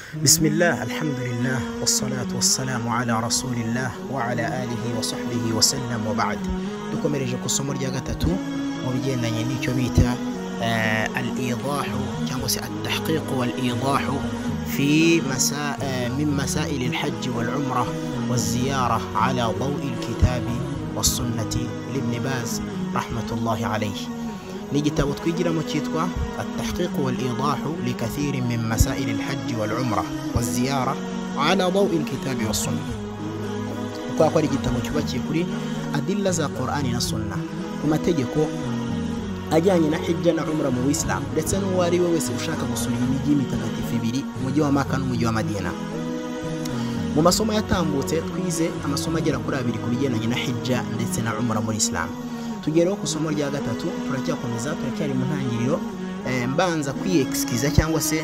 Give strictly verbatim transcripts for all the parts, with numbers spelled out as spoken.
بسم الله الحمد لله والصلاة والسلام على رسول الله وعلى آله وصحبه وسلم وبعد dukomereje kusoma rya gatatu mu bigendanye n'icyo bita al-idah cyangwa se at-tahqiq wal-idah fi masa min masail al-hajj wal-umrah waz-ziyarah ala daw' al-kitab was-sunnah li-ibn Baz rahmatullahi alayhi. ni gitabo twigiramo cyitwa at-tahqiq wal-idah li kathir min masail al-hajj wal-umrah waz-ziyarah ala daw' al-kitab was-sunnah. kwa kwa gitabo cyubakiye kuri adilla za Qur'ani na Sunna ku mategeko ajyanye na hijja na umra mu Islam ndetse n'uwari we wese ushaka gusura imijyi mitagatifu ibiri umujyi wa Makka n'umujyi wa Madina. mu masomo yatambutse twize amasomo agera kuri abiri ku bigendanye na hijja ndetse na umra muri Islam. tugeraho ku somo rya gatatu turacyakomeza turacyari mu ntangiriro mbanza kwiexkiza cyangwa se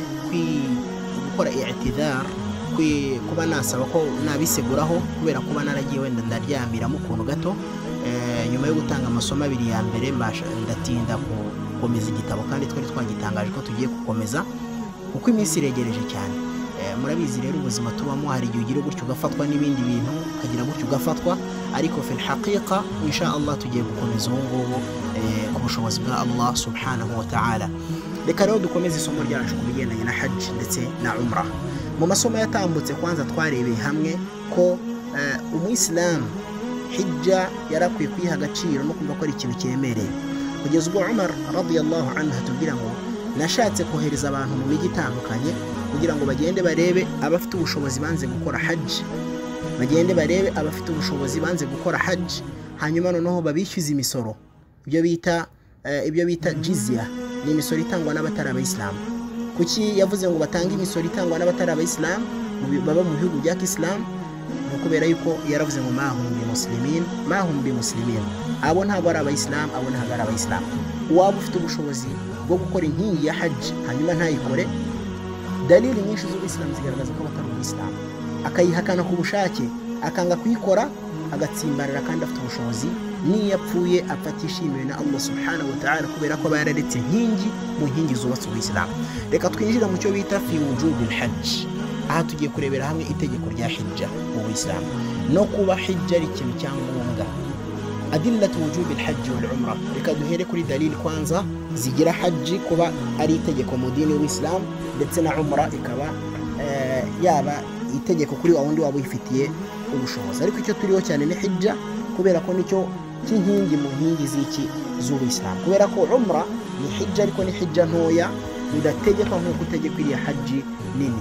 gukora i'tidhar kuba nasaba ko nabiseguraho kubera kuba naragiye wenda ndaryamira mu kuntu gato nyuma yo gutanga amasomo abiri ya mbere mbasha ndatinda gukomeza igitabo kandi twari twagitangaje ko tugiye gukomeza kuko iminsi iregereje cyane. murabizi rero ubuzima tubamo hari igihe ugira gutyo ugafatwa n'ibindi bintu ukagira gutyo ugafatwa ariko fil haqiqa insha Allah tugiye gukomeza ubu ngubu ku bushobozi bwa Allah subhanahu wa ta'ala. reka rero dukomeze isomo ryacu ku bigendanye na hajj ndetse na umrah. mu masomo yatambutse kwanza twarebeye hamwe ko umuyisilamu hijja yarakwiye kwiha agaciro no kumva ko ari ikintu kiremereye kugeza ubwo Umar radiyallahu anhu atubwira ngo nashatse kohereza abantu mu mijyi itandukanye kugira ngo bagende barebe abafite ubushobozi banze gukora hajj bagende barebe abafite ubushobozi banze gukora hajj hanyuma noneho babishyuza imisoro ibyo bita ibyo bita jizya ni imisoro itangwa n'abatari abayisilamu. kuki yavuze ngo batanga imisoro itangwa n'abatari abayisilamu baba mu bihugu bya Islam? no kubera yuko yaravuze ngo mahum bi muslimin mahum bi muslimin abo ntabwo ari abayisilamu abo ntabwo ari abayisilamu. waba ufite ubushobozi bwo gukora inkingi ya hajj hanyuma ntayikore dalili nyinshi z'Islam zigaragaza ko batari abayisilamu akayihakana ku bushake akanga kuyikora agatsimbarira kandi afite ubushobozi niyapfuye apfatishimiwe na Allah subhanahu wa ta'ala kubera ko bararetse inkingi mu nkingi zubatse ubuyisilamu. reka twinjira mu cyo bita fi wujubil hajj. aha tugiye kurebera hamwe itegeko rya hijja mu Islam no kuba hijja ari ikintu cyangombwa. adillatu wujubil hajj wal umrah. reka duhere kuri dalili kwanza zigira hajj kuba ari itegeko mu dini y'Islam ndetse na umrah ikaba yaba itegeko kuri wundi waba uyifitiye ubushobozi. ariko icyo turiho cyane ni hijja kubera ko nicyo cy'inkingi mu nkingi z'iki z'Islam kubera ko umrah ni hijja ariko ni hijja ntoya bidategekwa nk'uko utegeka iriya hajj nini.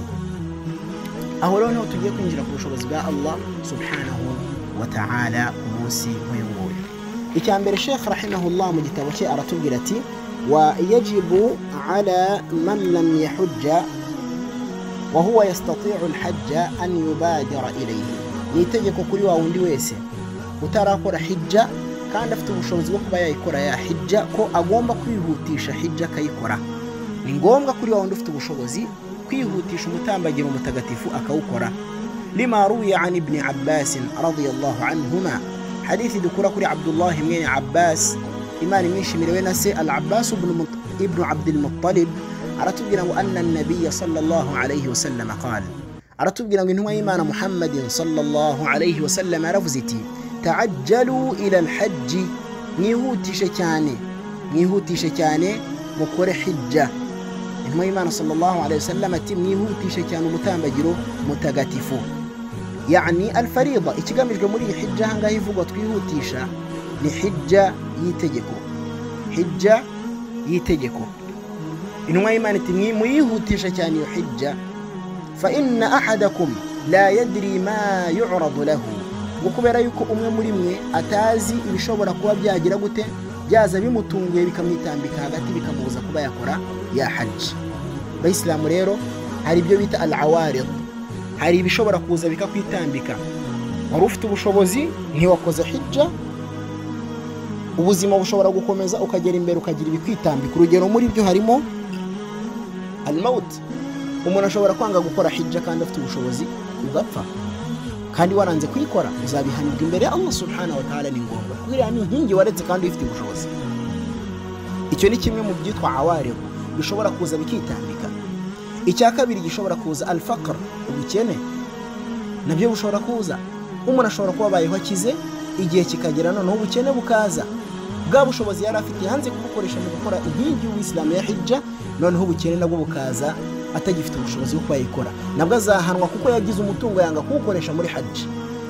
aho rero niho tugiye kwinjira ku bushobozi bwa Allah subhanahu wa ta'ala ku munsi nk'uyu nguyu. icya mbere Sheikh rahimahullah mu gitabo cye aratubwira ati wa yajibu ala man lam yahujja wa huwa yastati'u al-hajja an yubadira ilayhi. ni itegeko kuri wa wundi wese utarakora hijja kandi afite ubushobozi bwo kuba yayikora ya hijja ko agomba kwihutisha hijja akayikora. ni ngombwa kuri wa wundi ufite ubushobozi kwihutisha umutambagiro mutagatifu akawukora. lima ruwiya an ibn Abbas radiyallahu anhuma. hadithi dukura kuri Abdullah ibn Abbas imani mwishimirewe na se al-Abbas ibn ibn Abd al-Muttalib aratubwira ngo anna an-nabiy sallallahu alayhi wa sallam qala aratubwira ngo intumwa y'Imana Muhammadin sallallahu alayhi wa sallam aravuze iti ta'ajjalu ila al-hajj. mwihutishe cyane mwihutishe cyane mukore hijja. intumwa y'Imana sallallahu alayhi wa sallam ati mwihutishe cyane umutambagiro mutagatifu yani al-farida. ikigamijwe muri iyi hijja hanga ivugwa twihutisha ni hijja yitegeko hijja yitegeko. intumwa y'Imana ati mwihutishe cyane iyo hijja fa inna ahadakum la yadri ma yu'radu lahu. kubera yuko umwe muri mwe atazi ibishobora kuba byagira gute byaza bimutunguye bikamwitambika hagati bikamubuza kuba yakora ya hajj. bayisilamu rero hari ibyo bita al-awarid. hari ibishobora kuza bikakwitambika. wari ufite ubushobozi ntiwakoze hijja ubuzima bushobora gukomeza ukagera imbere ukagira ibikwitambika. urugero muri byo harimo al-maut. umuntu ashobora kwanga gukora hijja kandi afite ubushobozi ugapfa kandi waranze kuyikora uzabihanirwa imbere ya Allah subhanahu wa ta'ala. ni ngombwa kugira ni inkingi waretse kandi ufite ubushobozi. icyo ni kimwe mu byitwa awarid bishobora kuza bikitambika. icya kabiri gishobora kuza al-faqr, ubukene nabyo bushobora kuza. Umuntu ashobora kuba abayeho akize, igihe kikagera noneho ubukene bukaza, bwa bushobozi yari afite hanze kubukoresha mu gukora inkingi y'Ubuislamu ya hijja, noneho ubukene nabwo bukaza atagifite ubushobozi bwo kuyikora, nabwo azahanwa kuko yagize umutungo yanga kuwukoresha muri hajj.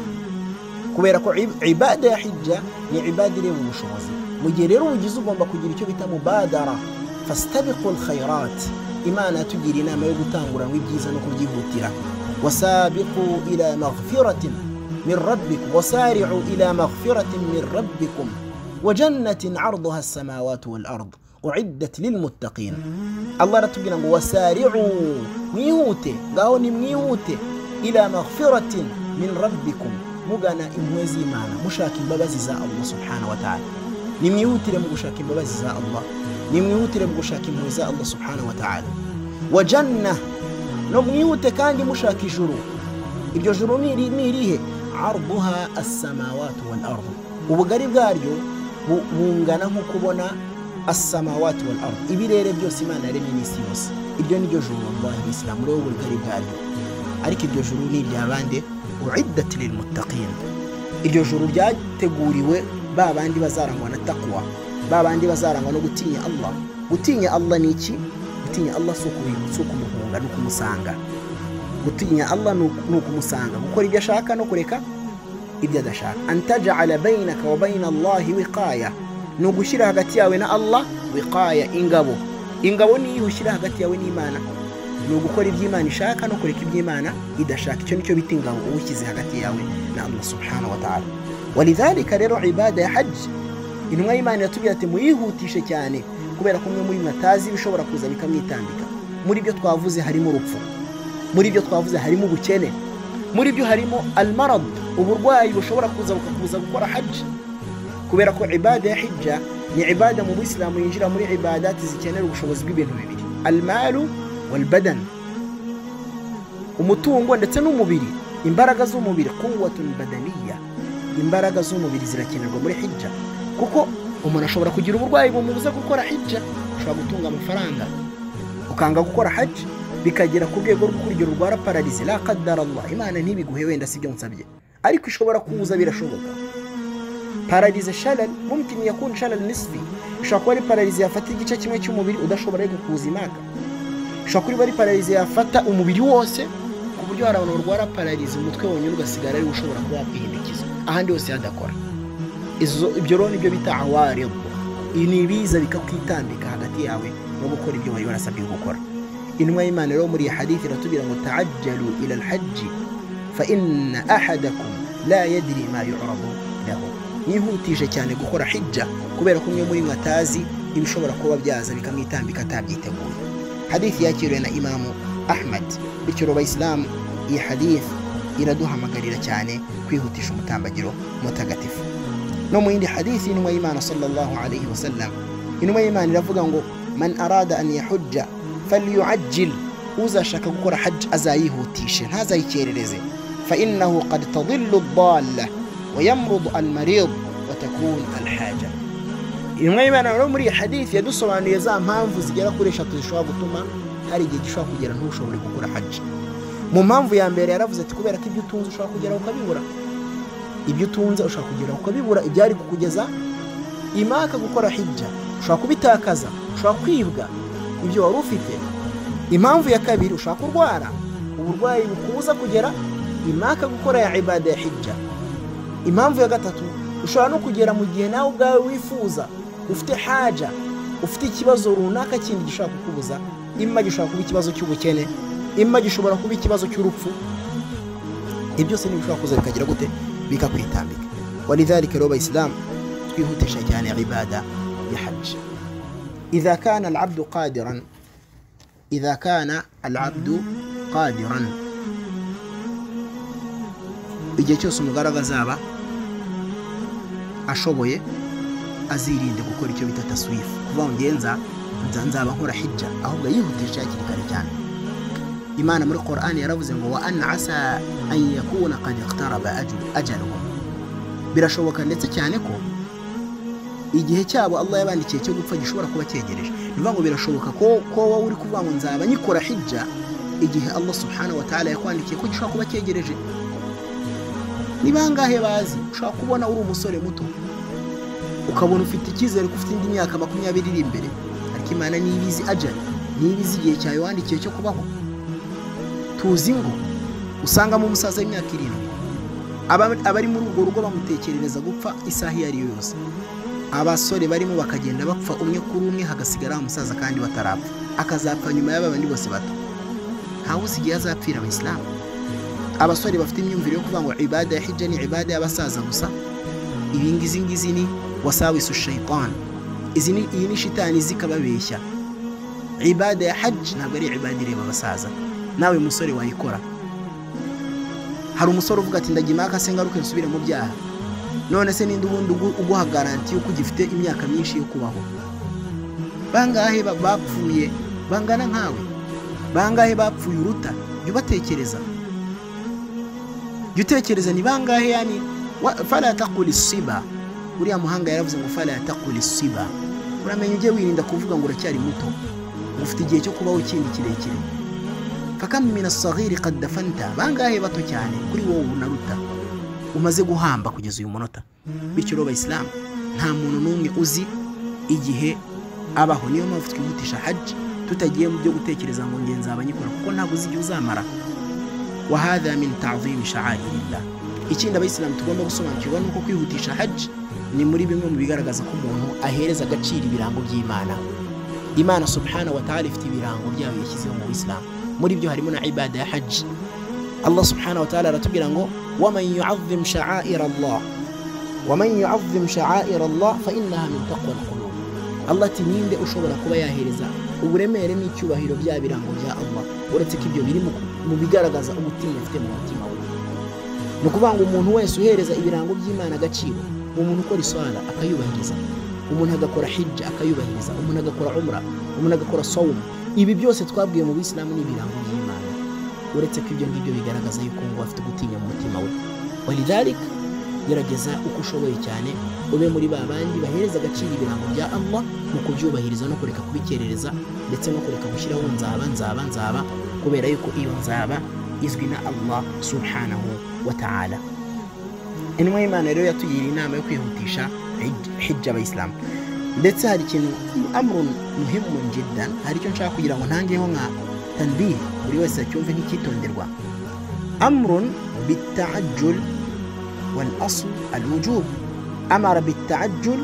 Kubera ko ibada ya hijja ni ibada ireba ubushobozi. Mu gihe rero ugize ugomba kugira icyo bita mubadara, fastabiqul khairat. Imana yatugira inama yo gutanguranwa ibyiza no kubyihutira. Wasabiqu ila maghfiratin min rabbikum wasari'u ila maghfiratin min rabbikum wa jannatin 'arduha as-samawati wal ard u'iddat lil muttaqin. Allah aratubwira ngo wasari'u, mwihute, ngaho ni mwihute, ila maghfiratin min rabbikum, mugana impuhwe z'Imana, mushaka imbabazi za Allah subhanahu wa ta'ala. Ni mwihutire mu gushaka imbabazi za Allah, ni mwihutire mu gushaka impuhwe za Allah subhanahu wa ta'ala. Wa janna, no mwihute kandi mushaka ijuru. Iryo juru ni irihe? Arduha as-samawati wal ard, ubugari bwaryo bungana nko kubona as-samawati wal ard, ibirere byose Imana yaremye n'isi yose. Iryo ni ryo juru wallahi Islam, rero ubugari bwaryo. Ariko iryo juru ni iry'abande, u'iddat lil muttaqin. Iryo juru ryateguriwe ba bandi bazarangwa na taqwa, ba bandi bazarangwa no gutinya Allah. Gutinya Allah ni iki? Gutinya Allah si ukumuhunga no kumusanga. Gutinya Allah ni ukumusanga, gukora ibyo ashaka no kureka ibyo adashaka. Antaj'ala bainaka wa baina Allahi wiqaya, ni ugushyira hagati yawe na Allah wiqaya, ingabo. Ingabo ni iyo ushyira hagati yawe n'Imana, ni ugukora ibyo Imana ishaka no kureka ibyo Imana idashaka. Icyo nicyo bita ingabo, uwushyize hagati yawe na Allah subhanahu wa ta'ala. Walidhalika rero ibada ya hajj, intumwa y'Imana yatubwira ati muyihutishe cyane, kubera ko umwe muri matazi bishobora kuza bikamwitambika. Muri byo twavuze harimo urupfu, muri byo twavuze harimo ubukene, muri byo harimo almarad, uburwayi bushobora kuza bukakuza gukora hajj. Kubera ko ibada ya hijja ni ibada mu Islamu yinjira muri ibadati zikenera ubushobozi bw'ibintu bibiri, almalu wal badan, umutungo ndetse n'umubiri. Imbaraga z'umubiri, quwwatun badaniyya, imbaraga z'umubiri zirakenerwa muri hijja, kuko umuntu ashobora kugira uburwayi bumubuza gukora hijja. Ushobora gutunga amafaranga ukanga gukora hajj, bikagera ku rwego rwo kurigera urwara paralize, la qaddara Allah, Imana ntibiguhe, wenda sibyo nsabye, ariko ishobora kuza, birashoboka. Paralize shalal, mumkin yakun shalal nisfi, ishobora kuba ari paralize yafata igice kimwe cy'umubiri udashobora gukuza imaka. Ishobora kuba ari paralize yafata umubiri wose, ku buryo hari abantu barwara paralize umutwe wonyine ugasigara ari ushobora kuba wakwihindukiza, ahandi hose hadakora. Ibyo rero nibyo bita awarid, ni ibiza bikakwitambika hagati yawe no gukora ibyo wari warasabye gukora. Intumwa y'Imana rero muri hadithi iratubwira ngo ta'ajjalu ila al-hajj fa inna ahadakum la yadri ma yu'radu lahu, nihutije cyane gukora hijja, kubera ko umwe muri mwe atazi ibishobora kuba byaza bikamwitambika atabyiteguye. Hadithi yakiriwe na Imamu Ahmad. Bityo abayisilamu, iyi hadith iraduhamagarira cyane kwihutisha umutambagiro mutagatifu. No mu yindi hadithi intumwa y'Imana sallallahu alayhi wa sallam, intumwa y'Imana iravuga ngo man arada an yahujja falyu'ajjil, uzashaka gukora hajj azayihutishe, ntazayikerereze. Fa innahu qad tadillu ad-dalla wa yamrudu al-marid wa takun al-haja. Intumwa y'Imana rero muri hadithi yadusobanuye za mpamvu zigera kuri eshatu zishobora gutuma hari igihe gishobora kugera ntushobore gukora hajj. Mu mpamvu ya mbere yaravuze ati kubera ko ibyo utunze ushobora kugera ukabibura, ibyo utunze ushobora kugera ukabibura, ibyari kukugeza imaka gukora hijja ushobora kubitakaza, ushobora kwibwa ibyo wari ufite. Impamvu ya kabiri, ushobora kurwara, uburwayi bukubuza kugera imaka gukora ya ibada ya hijja. Impamvu ya gatatu, ushobora no kugera mu gihe nawe ubwawe wifuza, ufite haja, ufite ikibazo runaka kindi gishobora kukubuza. Imma gishobora kuba ikibazo cy'ubukene, imma gishobora kuba ikibazo cy'urupfu. Ibyo byose ni bishobora kuza bikagira gute, bikakwitambika. Walidhalika rero abayisilamu twihutisha cyane ibada ya hajj. إذا كان العبد قادرا إذا كان العبد قادرا igihe cyose umugaragu azaba ashoboye, azirinde gukora icyo bita taswif, kuva ngenza nzaba nkora hijja, ahubwo yihutisha hakiri kare cyane. Imana muri Qur'an yaravuze ngo wa anna asa an yakuna qad iqtaraba ajaluhum, birashoboka ndetse cyane ko igihe cyabo Allah yabandikiye cyo gupfa gishobora kuba cyegereje. Nivuga ngo birashoboka ko ko wowe uri kuvuga ngo nzaba nyikora hijja igihe Allah subhanahu wa ta'ala yakwandikiye ko gishobora kuba cyegereje. Ni bangahe bazi ushaka kubona uri umusore muto ukabona ufite icyizere ko ufite indi myaka makumyabiri iri imbere, ariko Imana nibizi ajali, nibizi igihe cyawe wandikiye cyo kubaho. Tuzi ngo usanga mu musaza w'imyaka irindwi abari muri urwo rugo bamutekerereza gupfa isaha iyo ari yo yose. Abasore barimo bakagenda bapfa umwe kuri umwe, hagasigara umusaza kandi batarapfa, akazapfa nyuma y'abandi bose bato. Ntawe uzi igihe azapfira mu Islam. Abasore bafite imyumvire yo kuvuga ngo ibada ya hijja ni ibada y'abasaza gusa. Ibi ngizi ngizi ni wasawisu shaytan, izi ni iyi ni shitani zikababeshya. Ibada ya hajj ntabwo ari ibada ireba abasaza. Nawe musore wayikora. Hari umusore uvuga ati ndagimaka se ngaruke nsubire mu byaha. None se ninde ubundi uguha garanti yuko ugifite imyaka myinshi yo kubaho? Bangahe bapfuye bangana nkawe? Bangahe bapfuye uruta? Yubatekereza. Yutekereza ni bangahe yani fala taqul isiba. Uriya muhanga yaravuze ngo fala taqul isiba. Uramenye uje wirinda kuvuga ngo uracyari muto. Ufite igihe cyo kubaho ikindi kirekire. Fakam min as-saghir qad dafanta. Bangahe bato cyane kuri wowe unaruta umaze guhamba kugeza uyu munota. Bityo roba Islam nta muntu numwe uzi igihe abaho. Niyo mpamvu twihutisha hajj tutagiye mu byo gutekereza ngo ngenza abanyikora, kuko ntabwo uzi igihe uzamara. Wa hadha min ta'zim sha'airillah. Ikindi abayisilamu tugomba gusobanukirwa nuko kwihutisha hajj ni muri bimwe mu bigaragaza ko umuntu ahereza agaciro ibirango by'Imana. Imana subhanahu wa ta'ala ifite ibirango byayo yashyizeho mu Islam. Muri byo harimo na ibada ya hajj. Allah subhanahu wa ta'ala aratubwira ngo waman yu'azzim sha'air Allah waman yu'azzim sha'air Allah fa innaha min taqwa al-qulub. Allah tininde ushobora kuba yahereza uburemere n'icyubahiro bya birango bya Allah, uretse ko ibyo biri mu bigaragaza umutima ufite mu mutima we. No kuvanga umuntu wese uhereza ibirango by'Imana agaciro, umuntu ukora iswala akayubahiriza, umuntu agakora hijja akayubahiriza, umuntu agakora umra, umuntu agakora sawm. Ibi byose twabwiye mu Islam ni ibirango by'Imana, uretse ko ibyo ngibyo bigaragaza yuko ngo afite gutinya mu mutima we. Walidhalik gerageza uko ushoboye cyane ube muri babandi bahereza agaciro ibirango bya Allah mu kubyubahiriza no kureka kubikerereza, ndetse no kureka gushyiraho nzaba nzaba nzaba, kubera yuko iyo nzaba izwi na Allah subhanahu wa ta'ala. Intumwa y'Imana rero yatugira inama yo kwihutisha hijja abayisilamu. Ndetse hari ikintu amrun muhimun jiddan, hari icyo nshaka kugira ngo ntangeho nka tanbih buri wese acyumve n'ikitonderwa. Amrun bitta'ajjul wal asl al wujub. Amara bitta'ajjul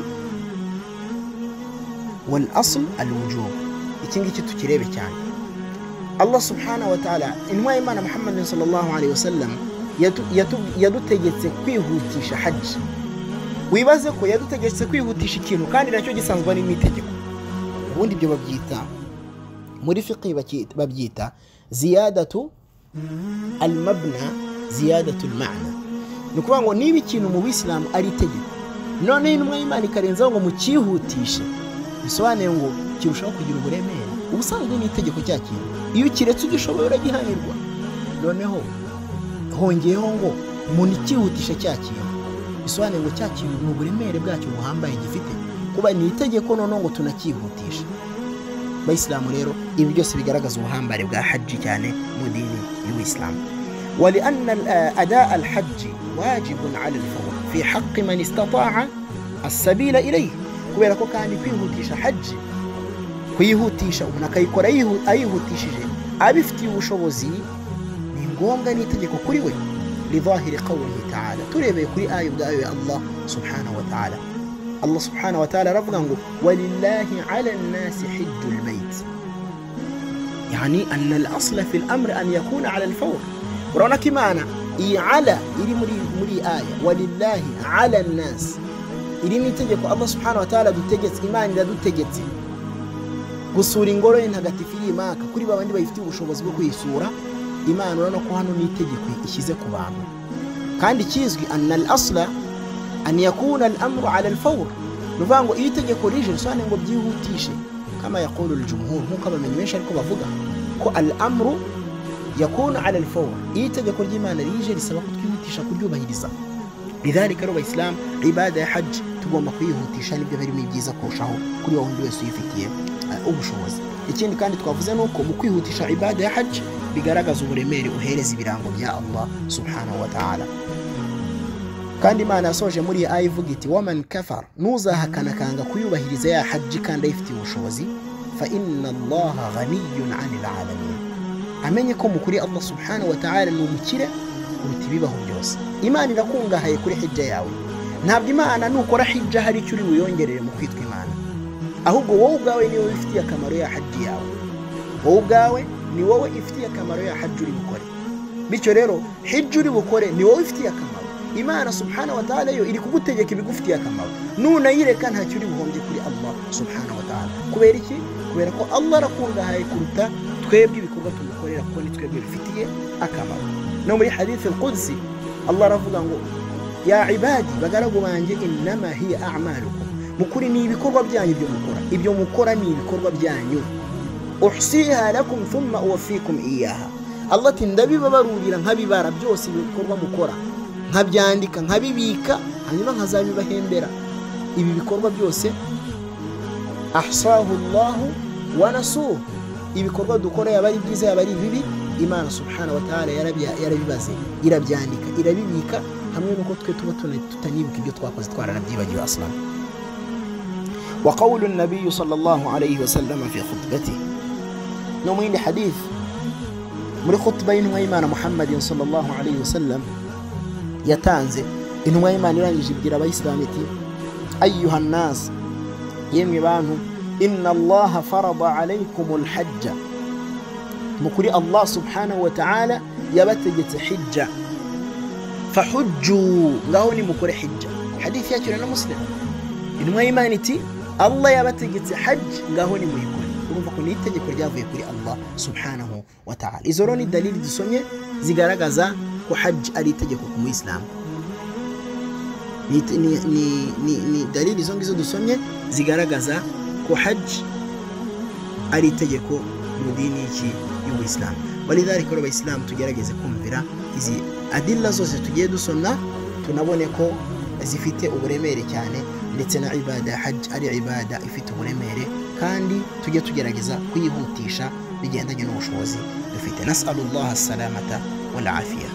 wal asl al wujub. Iki ngiki tukirebe cyane. Allah subhanahu wa ta'ala intumwa y'Imana Muhammad sallallahu alaihi wasallam yadutegetse kwihutisha hajj. Wibaze ko yadutegetse kwihutisha ikintu kandi nacyo gisanzwe ari n'itegeko. Ubundi byo babyita muri fiqh babyita ziyadatu al-mabna ziyadatu al-ma'na. Nukuvuga ngo niba ikintu mu Islam ari itegeko, none intumwa y'Imana ikarenzaho ngo mukihutishe, bisobanuye ngo kirushaho kugira uburemere. Ubusanzwe ni itegeko cya kintu, iyo kiretse ugishoboye uragihanirwa. Noneho hongeyeho ngo munikihutisha cya kintu, bisobanuye ngo cya kintu ni uburemere bwacyo buhambaye gifite, kuba ni itegeko none ngo tunakihutisha. Bayisilamu rero ibi byose bigaragaza ubuhambare bwa hajj cyane mu dini y'Islam. ولأن أداء الحج واجب على الفور في حق من استطاع السبيل إليه. kubera ko kandi kwihutisha hajj kwihutisha umuntu akayikora ayihutishije abifitiye ubushobozi ni ngombwa n'itegeko kuri we. lidhahiri qawlihi ta'ala, turebeye kuri ayo bwayo ya Allah subhanahu wa ta'ala. Allah subhanahu wa ta'ala aravuga ngo walillahi 'ala an-nasi hajjul bayt, yani anna al-asla fi al-amr an yakuna 'ala al-fawr. Urabona ko Imana iyi ala iri muri muri aya walillahi 'ala an-nas iri ni itegeko Allah subhanahu wa ta'ala dutegetse. Imana iradutegetse gusura ingoro y'intagatifu y'Imaka kuri babandi bayifitiye ubushobozi bwo kuyisura. Imana urabona ko hano ni itegeko ishyize ku bantu, kandi kizwi anna al-asla an yakuna al-amru 'ala al-fawr. Nuvuga ngo iyo itegeko rije risobanuye ngo byihutishe, kama yaqulu al-jumhur, nkuko abamenyi benshi ariko bavuga ko al-amru yakuna 'ala al-fawr. Iyo itegeko ry'Imana rije risaba ko twihutisha kuryubahiriza. Lidhalika rero Islam ibada ya hajj tugomba kuyihutisha nibyo birimo byiza kurushaho kuri wa wundi wese uyifitiye ubushobozi. Ikindi kandi twavuze nuko mu kwihutisha ibada ya hajj bigaragaza uburemere uhereza ibirango bya Allah subhanahu wa ta'ala. Kandi Imana yasoje muri aya ivuga iti waman kafar, nuzahakana kanga kuyubahiriza ya hajj kandi ayifitiye ubushobozi, fa inna Allaha ghaniyyun 'anil 'alamin, amenye ko mukuri Allah subhanahu wa ta'ala ni umukire kuruta ibibaho byose. Imana irakungahaye kuri hijja yawe. Ntabwo Imana nukora hijja hari icyo uri buyongerere mu kwitwa Imana, ahubwo wowe ubwawe ni wowe ifitiye akamaro ya hajji yawe. Wowe ubwawe ni wowe ifitiye akamaro ya hajji uri bukore. Bityo rero hijja uri bukore ni wowe ifitiye akamaro. Imana subhanahu wa ta'ala yo iri kugutegeka ibigufitiye akamaro, nunayireka ntacyo uri buhombye kuri Allah subhanahu wa ta'ala. Kubera iki? Kubera ko Allah arakungahaye kuruta twebwe ibikorwa tumukorera, kuko ni twebwe bifitiye akamaro. No muri hadith al-Qudsi Allah aravuga ngo ya ibadi, bagaragu banje, innama hiya a'malukum, mukuri ni ibikorwa byanyu byo mukora, ibyo mukora ni ibikorwa byanyu, uhsiha lakum thumma uwaffikum iyaha. Allah ati ndabibabarurira nkabibara byose ibikorwa mukora, nkabyandika nkabibika, hanyuma nkazabibahembera. Ibi bikorwa byose ahsahu Allah wa nasuhu, ibikorwa dukora yaba ari byiza yaba ari bibi, Imana subhanahu wa ta'ala yarabibaze, irabyandika, irabibika, hamwe nuko twe tuba tutanibuka ibyo twakoze twaranabyibagiwe aslan. Wa qawlu an-nabiy sallallahu alayhi wa sallam fi khutbatihi, no mu hadith muri khutba y'intumwa y'Imana Muhammadin sallallahu alayhi wa sallam yatanze, intumwa y'Imana irangije ibwira abayisilamu iti ayyuha an-nas, yemwe bantu, inna Allah farada alaykumul hajja, mukuri Allah subhanahu wa ta'ala yabategetse hijja, fahujju, ngaho ni mukore hijja. Hadithi yakira na Muslim. Intumwa y'Imana iti Allah yabategetse hajj, ngaho ni muyikore. Urumva ko ni itegeko ryavuye kuri Allah subhanahu wa ta'ala. Izo rero ni dalili dusomye zigaragaza ko hajj ari itegeko ku Muislamu. Ni ni ni ni dalili zo ngizo dusomye zigaragaza ko hajj ari itegeko mu dini iki y'Ubuislamu. Walidhalika rero abayisilamu tugerageze kumvira izi adilla zose tugiye dusomna, tunabone ko zifite uburemere cyane, ndetse na ibada hajj ari ibada ifite uburemere, kandi tujye tugerageza kuyihutisha bigendanye n'ubushobozi dufite. Nas'alullaha as-salamata wal afiya.